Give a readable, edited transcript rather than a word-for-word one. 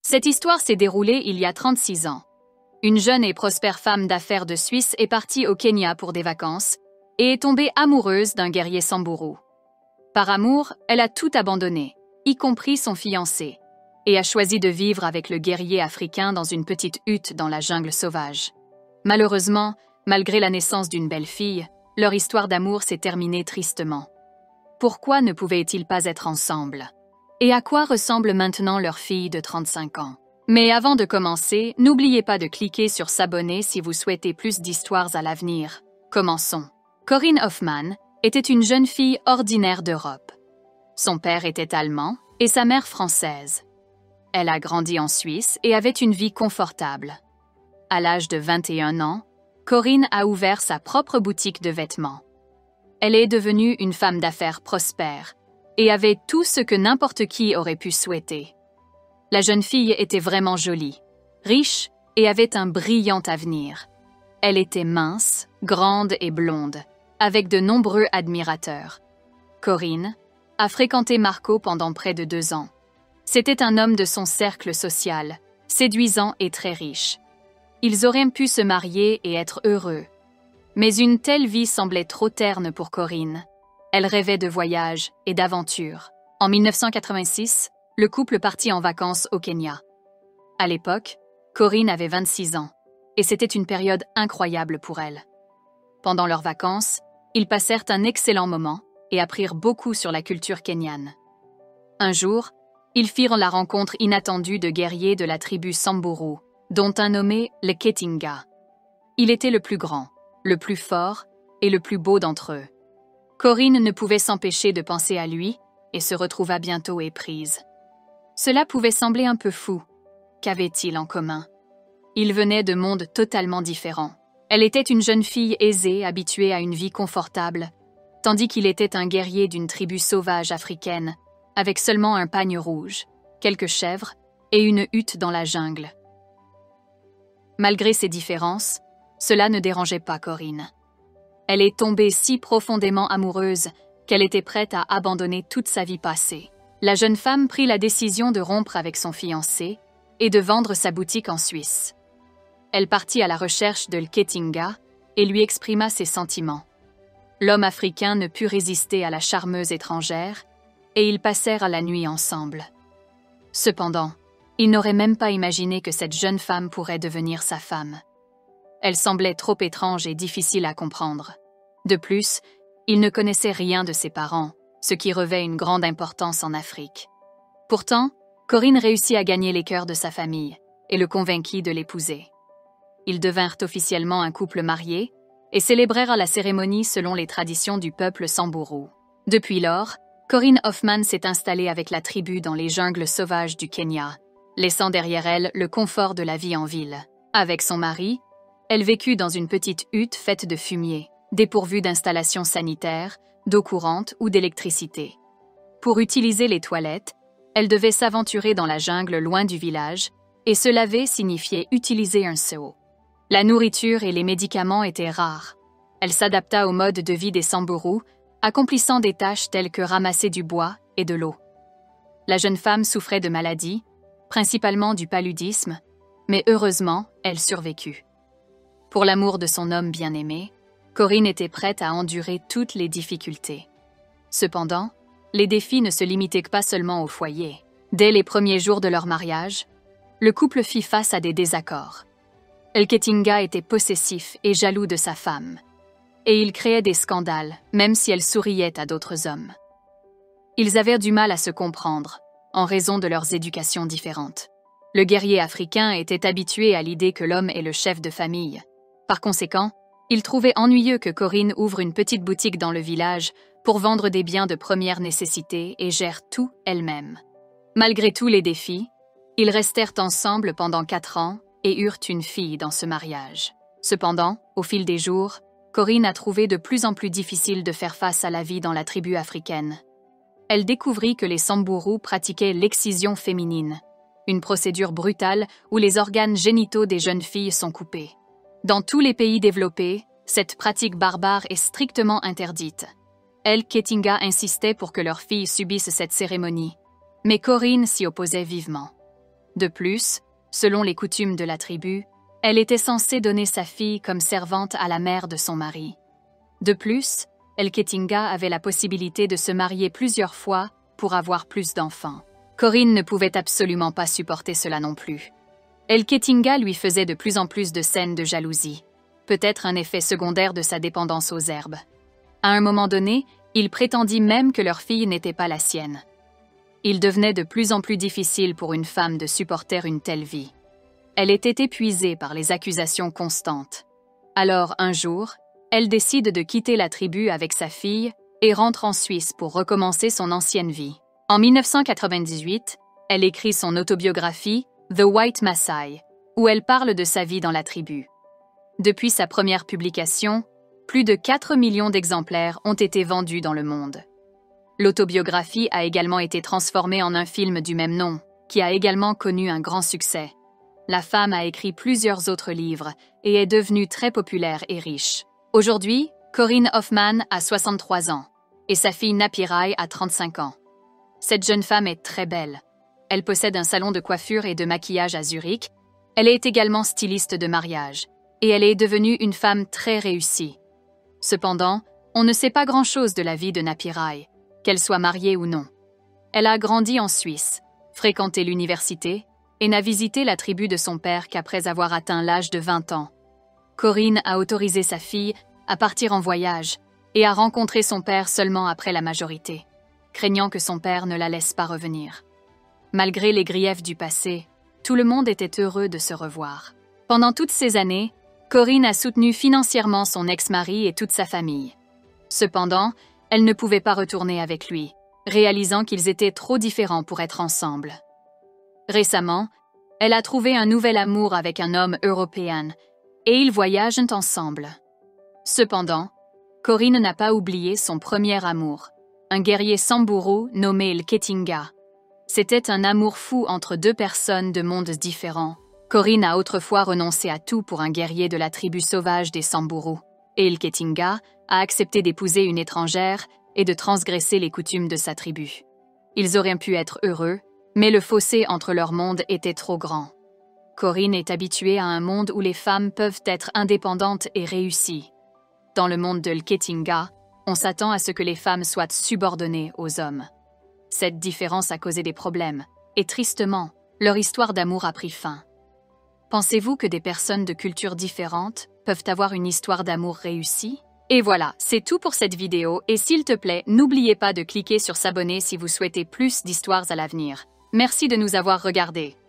Cette histoire s'est déroulée il y a 36 ans. Une jeune et prospère femme d'affaires de Suisse est partie au Kenya pour des vacances et est tombée amoureuse d'un guerrier Samburu. Par amour, elle a tout abandonné, y compris son fiancé, et a choisi de vivre avec le guerrier africain dans une petite hutte dans la jungle sauvage. Malheureusement, malgré la naissance d'une belle fille, leur histoire d'amour s'est terminée tristement. Pourquoi ne pouvaient-ils pas être ensemble? Et à quoi ressemble maintenant leur fille de 35 ans? Mais avant de commencer, n'oubliez pas de cliquer sur s'abonner si vous souhaitez plus d'histoires à l'avenir. Commençons. Corinne Hoffmann était une jeune fille ordinaire d'Europe. Son père était allemand et sa mère française. Elle a grandi en Suisse et avait une vie confortable. À l'âge de 21 ans, Corinne a ouvert sa propre boutique de vêtements. Elle est devenue une femme d'affaires prospère et avait tout ce que n'importe qui aurait pu souhaiter. La jeune fille était vraiment jolie, riche et avait un brillant avenir. Elle était mince, grande et blonde, avec de nombreux admirateurs. Corinne a fréquenté Marco pendant près de 2 ans. C'était un homme de son cercle social, séduisant et très riche. Ils auraient pu se marier et être heureux. Mais une telle vie semblait trop terne pour Corinne. Elle rêvait de voyages et d'aventures. En 1986, le couple partit en vacances au Kenya. À l'époque, Corinne avait 26 ans, et c'était une période incroyable pour elle. Pendant leurs vacances, ils passèrent un excellent moment et apprirent beaucoup sur la culture kenyane. Un jour, ils firent la rencontre inattendue de guerriers de la tribu Samburu, dont un nommé le Ketinga. Il était le plus grand, le plus fort et le plus beau d'entre eux. Corinne ne pouvait s'empêcher de penser à lui et se retrouva bientôt éprise. Cela pouvait sembler un peu fou. Qu'avaient-ils en commun? Ils venaient de mondes totalement différents. Elle était une jeune fille aisée, habituée à une vie confortable, tandis qu'il était un guerrier d'une tribu sauvage africaine, avec seulement un pagne rouge, quelques chèvres et une hutte dans la jungle. Malgré ces différences, cela ne dérangeait pas Corinne. Elle est tombée si profondément amoureuse qu'elle était prête à abandonner toute sa vie passée. La jeune femme prit la décision de rompre avec son fiancé et de vendre sa boutique en Suisse. Elle partit à la recherche de Ketinga et lui exprima ses sentiments. L'homme africain ne put résister à la charmeuse étrangère et ils passèrent la nuit ensemble. Cependant, il n'aurait même pas imaginé que cette jeune femme pourrait devenir sa femme. Elle semblait trop étrange et difficile à comprendre. De plus, il ne connaissait rien de ses parents, ce qui revêt une grande importance en Afrique. Pourtant, Corinne réussit à gagner les cœurs de sa famille et le convainquit de l'épouser. Ils devinrent officiellement un couple marié et célébrèrent la cérémonie selon les traditions du peuple Samburu. Depuis lors, Corinne Hoffmann s'est installée avec la tribu dans les jungles sauvages du Kenya, laissant derrière elle le confort de la vie en ville. Avec son mari, elle vécut dans une petite hutte faite de fumier, dépourvue d'installations sanitaires, d'eau courante ou d'électricité. Pour utiliser les toilettes, elle devait s'aventurer dans la jungle loin du village, et se laver signifiait utiliser un seau. La nourriture et les médicaments étaient rares. Elle s'adapta au mode de vie des Samburu, accomplissant des tâches telles que ramasser du bois et de l'eau. La jeune femme souffrait de maladies, principalement du paludisme, mais heureusement, elle survécut. Pour l'amour de son homme bien-aimé, Corinne était prête à endurer toutes les difficultés. Cependant, les défis ne se limitaient pas seulement au foyer. Dès les premiers jours de leur mariage, le couple fit face à des désaccords. El Ketinga était possessif et jaloux de sa femme, et il créait des scandales, même si elle souriait à d'autres hommes. Ils avaient du mal à se comprendre, en raison de leurs éducations différentes. Le guerrier africain était habitué à l'idée que l'homme est le chef de famille. Par conséquent, il trouvait ennuyeux que Corinne ouvre une petite boutique dans le village pour vendre des biens de première nécessité et gère tout elle-même. Malgré tous les défis, ils restèrent ensemble pendant 4 ans et eurent une fille dans ce mariage. Cependant, au fil des jours, Corinne a trouvé de plus en plus difficile de faire face à la vie dans la tribu africaine. Elle découvrit que les Samburu pratiquaient l'excision féminine, une procédure brutale où les organes génitaux des jeunes filles sont coupés. Dans tous les pays développés, cette pratique barbare est strictement interdite. El Ketinga insistait pour que leurs filles subissent cette cérémonie, mais Corinne s'y opposait vivement. De plus, selon les coutumes de la tribu, elle était censée donner sa fille comme servante à la mère de son mari. De plus, Elketinga avait la possibilité de se marier plusieurs fois pour avoir plus d'enfants. Corinne ne pouvait absolument pas supporter cela non plus. Elketinga lui faisait de plus en plus de scènes de jalousie, peut-être un effet secondaire de sa dépendance aux herbes. À un moment donné, il prétendit même que leur fille n'était pas la sienne. Il devenait de plus en plus difficile pour une femme de supporter une telle vie. Elle était épuisée par les accusations constantes. Alors, un jour, elle décide de quitter la tribu avec sa fille et rentre en Suisse pour recommencer son ancienne vie. En 1998, elle écrit son autobiographie « The White Maasai », où elle parle de sa vie dans la tribu. Depuis sa première publication, plus de 4 millions d'exemplaires ont été vendus dans le monde. L'autobiographie a également été transformée en un film du même nom, qui a également connu un grand succès. La femme a écrit plusieurs autres livres et est devenue très populaire et riche. Aujourd'hui, Corinne Hoffman a 63 ans et sa fille Napirai a 35 ans. Cette jeune femme est très belle. Elle possède un salon de coiffure et de maquillage à Zurich. Elle est également styliste de mariage et elle est devenue une femme très réussie. Cependant, on ne sait pas grand-chose de la vie de Napirai, qu'elle soit mariée ou non. Elle a grandi en Suisse, fréquenté l'université et n'a visité la tribu de son père qu'après avoir atteint l'âge de 20 ans. Corinne a autorisé sa fille à partir en voyage et a rencontré son père seulement après la majorité, craignant que son père ne la laisse pas revenir. Malgré les griefs du passé, tout le monde était heureux de se revoir. Pendant toutes ces années, Corinne a soutenu financièrement son ex-mari et toute sa famille. Cependant, elle ne pouvait pas retourner avec lui, réalisant qu'ils étaient trop différents pour être ensemble. Récemment, elle a trouvé un nouvel amour avec un homme européen et ils voyagent ensemble. Cependant, Corinne n'a pas oublié son premier amour, un guerrier Samburu nommé Elketinga. C'était un amour fou entre deux personnes de mondes différents. Corinne a autrefois renoncé à tout pour un guerrier de la tribu sauvage des Samburu, et Elketinga a accepté d'épouser une étrangère et de transgresser les coutumes de sa tribu. Ils auraient pu être heureux, mais le fossé entre leurs mondes était trop grand. Corinne est habituée à un monde où les femmes peuvent être indépendantes et réussies. Dans le monde de Elketinga, on s'attend à ce que les femmes soient subordonnées aux hommes. Cette différence a causé des problèmes, et tristement, leur histoire d'amour a pris fin. Pensez-vous que des personnes de cultures différentes peuvent avoir une histoire d'amour réussie? Et voilà, c'est tout pour cette vidéo, et s'il te plaît, n'oubliez pas de cliquer sur s'abonner si vous souhaitez plus d'histoires à l'avenir. Merci de nous avoir regardés.